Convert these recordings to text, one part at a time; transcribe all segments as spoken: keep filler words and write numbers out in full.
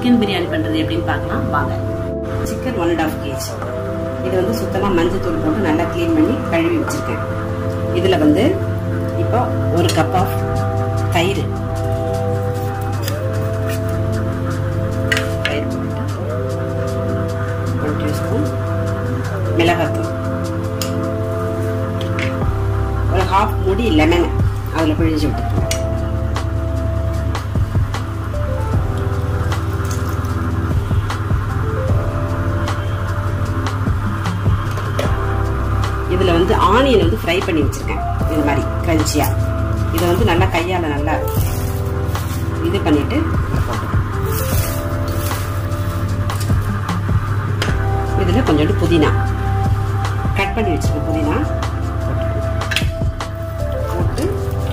Chicken biryani பண்றது எப்படின்னு பார்க்கலாம் வாங்க. Chicken one and half KG. இது வந்து சுத்தமா மஞ்சள் தூள் போட்டு நல்லா கிளீன் பண்ணி கழுவி வச்சிருக்கேன். இதுல வந்து இப்போ ஒரு கப் ஆஃப் தயிர் தயிர் போட்டு ஒன் டீஸ்பூன் மிளகாத்தூள், ஒரு ஹாஃப் மூடி லெமன் அதில் பிழிஞ்சு விட்டுருக்கோம். இதில் வந்து ஆனியன் வந்து ஃப்ரை பண்ணி வச்சுருக்கேன். இது மாதிரி கிரன்ச்சியா இதை வந்து நல்லா கையால் நல்லா இது பண்ணிட்டு இதில் கொஞ்சோண்டு புதினா கட் பண்ணி வச்சுருக்கேன். புதினா போட்டு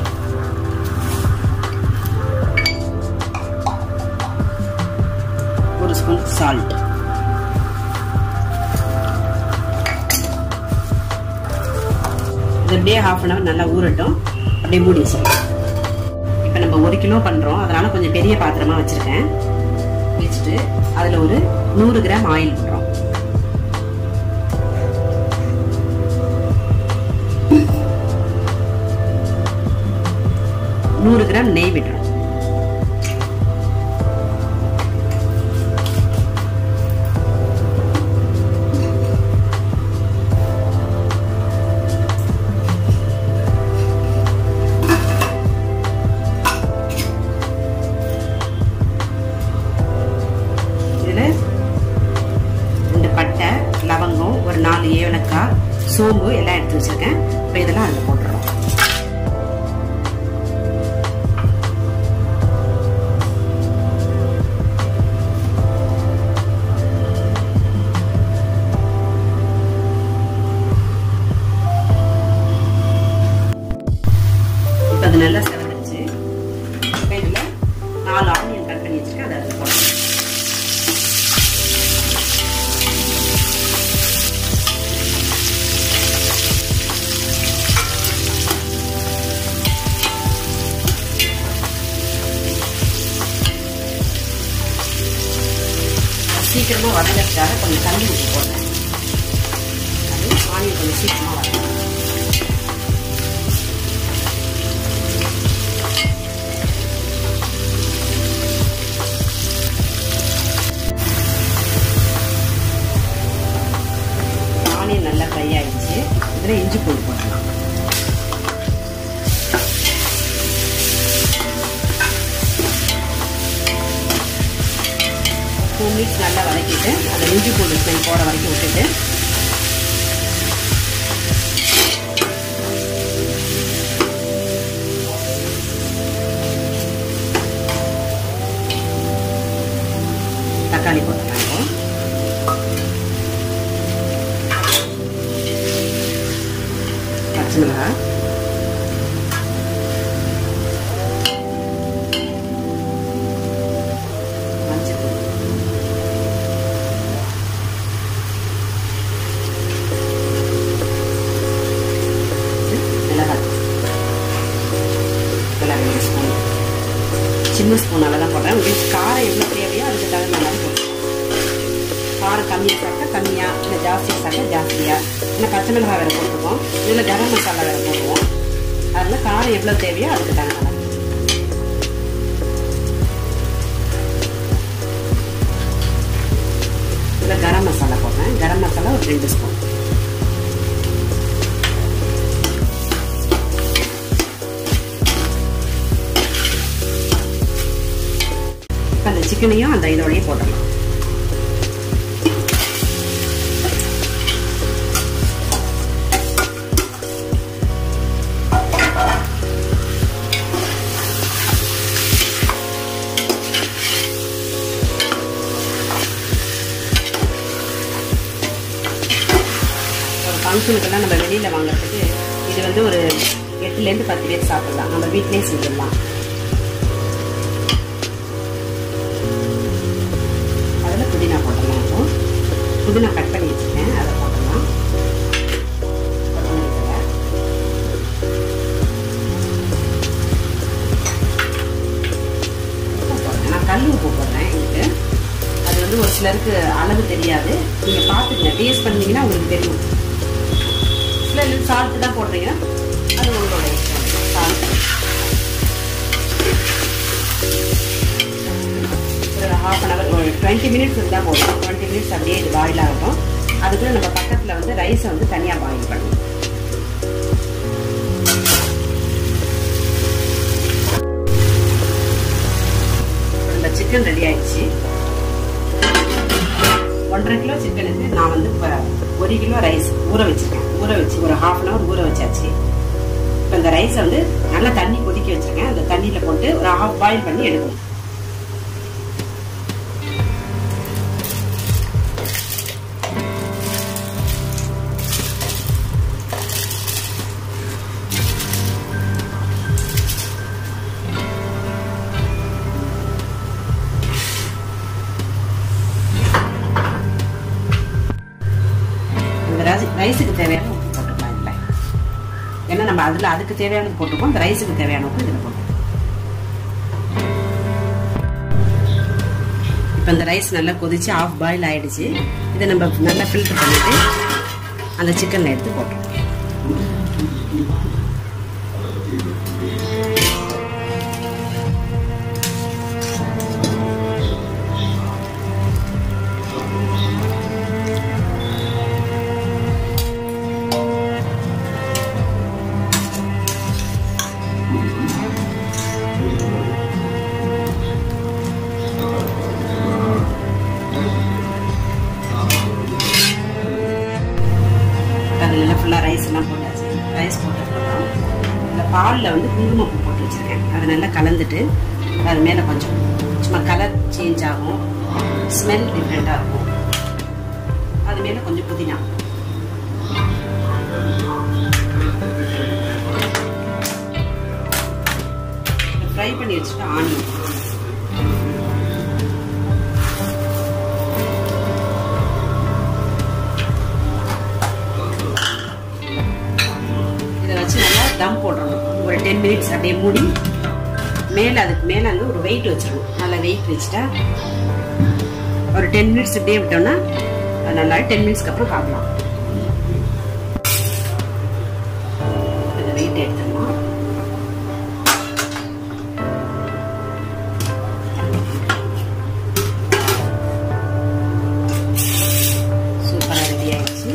ஒரு ஸ்பூன் சால்ட், அப்படியே ஹாஃப் அன் அவர் நல்லா ஊறட்டும். அப்படியே மூடி வச்சிடலாம். இப்போ நம்ம ஒரு கிலோ பண்ணுறோம், அதனால கொஞ்சம் பெரிய பாத்திரமா வச்சிருக்கேன். வச்சுட்டு அதில் ஒரு நூறு கிராம் ஆயில் விடுறோம். நூறு கிராம் நெய் விடுறோம். லவங்கம், ஒரு நாலு ஏலக்காய், சோம்பு எல்லாம் எடுத்து வச்சிருக்கேன். இப்போ இதெல்லாம் அதில் போட்டுறோம். இப்போ அது நல்லா செவந்துருச்சு. இப்போ இதில் நாலு ஆனியன் கட் பண்ணி வச்சிருக்கேன், அதை அதில் போடுறோம். சீக்கிரமா வதங்கிறதுக்காக கொஞ்சம் தண்ணி ஊற்றி போடுறேன். அது ஆனியன் கொஞ்சம் சீக்கிரமா வதங்கும். ஆனியன் நல்லா ஃப்ரை ஆயிடுச்சு. இதில் இஞ்சி பூண்டு போடலாம். டூ மினிட்ஸ் நல்லா வதக்கிட்டு அதை இஞ்சி பூண்டு ஸ்மெல் போகிற வரைக்கும் விட்டுட்டு தக்காளி போட்டுக்கலாம். இப்போ பச்சை மிளகாய், சின்ன ஸ்பூனால தான் போடுறேன். உங்களுக்கு காரம் எவ்வளோ தேவையோ அதுக்கு தகுந்த மாதிரி போடுறேன். காரம் கம்மியாக சாப்பிட்டா கம்மியாக, இல்லை ஜாஸ்தியாக சாப்பிட்டா ஜாஸ்தியாக. இல்லை பச்சை மிளகாய் வேறு போட்டுருவோம், இதில் கரம் மசாலா வேறு போடுவோம். அதில் காரம் எவ்வளோ தேவையோ அதுக்கு தகுந்த மாதிரி. இதில் கரம் மசாலா போடுறேன். கரம் மசாலா ஒரு ரெண்டு ஸ்பூன். அந்த சிக்கனையும் அந்த இதோடய போடலாம். ஒரு ஃபங்க்ஷனுக்கெல்லாம் நம்ம வெளியில் வாங்குறதுக்கு இது வந்து ஒரு எட்டுலேருந்து பத்து பேர் சாப்பிடலாம். நம்ம வீட்டிலேயே செஞ்சிடலாம். புதினா போட்டலாம். இப்போ புதினா கட் பண்ணி வச்சுருக்கேன், அதை போட்டலாம். நான் கல் உப்பு போடுறேன். இதுக்கு சிலருக்கு அளவு தெரியாது, நீங்கள் பார்த்துக்கங்க, டேஸ்ட் பண்ணீங்கன்னா உங்களுக்கு தெரியும். சில சால்ட்டு தான் போடுறீங்கன்னா அது உங்களோட இஷ்டம். சால்ட் ஒரு ஹாஃப் அன் ஹவர், ஒரு டுவெண்ட்டி மினிட்ஸ் இருந்தால் போதும். டுவெண்ட்டி மினிட்ஸ் அப்படியே இது பாயில் ஆகட்டும். அதுக்குள்ள நம்ம பக்கத்தில் வந்து ரைஸை வந்து தனியாக பாயில் பண்ணணும். நம்ம சிக்கன் ரெடி ஆயிடுச்சு. ஒன்றரை கிலோ சிக்கனுக்கு நான் வந்து இப்போ ஒரு கிலோ ரைஸ் ஊற வச்சிருக்கேன். ஊற வச்சு ஒரு ஹாஃப் அன் ஹவர் ஊற வச்சாச்சு. இப்போ இந்த ரைஸை வந்து நல்லா தண்ணி கொதிக்க வச்சிருக்கேன். அந்த தண்ணியில் போட்டு ஒரு ஹாஃப் பாயில் பண்ணி எடுக்கணும். ரைஸுக்கு தேவையான உப்பு போட்டுக்கலாம். இல்லை ஏன்னா நம்ம அதில் அதுக்கு தேவையானது போட்டுப்போம். இந்த ரைஸுக்கு தேவையான உப்பு இதில் போட்டு. இப்போ இந்த ரைஸ் நல்லா கொதிச்சு ஆஃப் பாயில் ஆயிடுச்சு. இதை நம்ம நல்லா ஃபில்டர் பண்ணிட்டு அந்த சிக்கனில் எடுத்து போட்டோம். அதில் ஃபுல்லாக ரைஸ் எல்லாம் போட்டாச்சு. ரைஸ் போட்டதுக்கப்புறம் இந்த பாலில் வந்து குங்குமப்பூ போட்டு வச்சுருக்கேன். அதை நல்லா கலந்துட்டு அது மேலே கொஞ்சம் சும்மா கலர் சேஞ்ச் ஆகும், ஸ்மெல் டிஃப்ரெண்ட்டாக இருக்கும். அது மேலே கொஞ்சம் புதினா, ஃப்ரை பண்ணி வச்சுட்டு ஆனியன், தம் போடுறோம். ஒரு டென் மினிட்ஸ் அப்படியே மூடி மேலே அதுக்கு மேலே வந்து ஒரு வெயிட் வச்சிடணும். நல்லா வெயிட் வச்சுட்டா ஒரு டென் மினிட்ஸ் இப்படியே விட்டோம்னா அது நல்லா டென் மினிட்ஸ்க்கு அப்புறம் பார்க்கலாம். இந்த வெயிட் எடுத்துடலாம். சூப்பராக ரெடி ஆயிடுச்சு.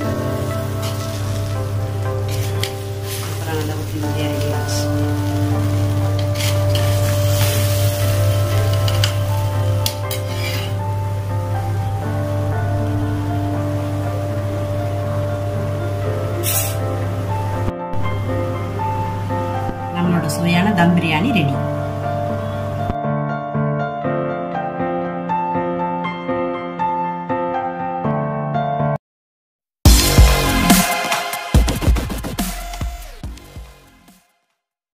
நம்மளோட சுவையான தம் பிரியாணி ரெடி.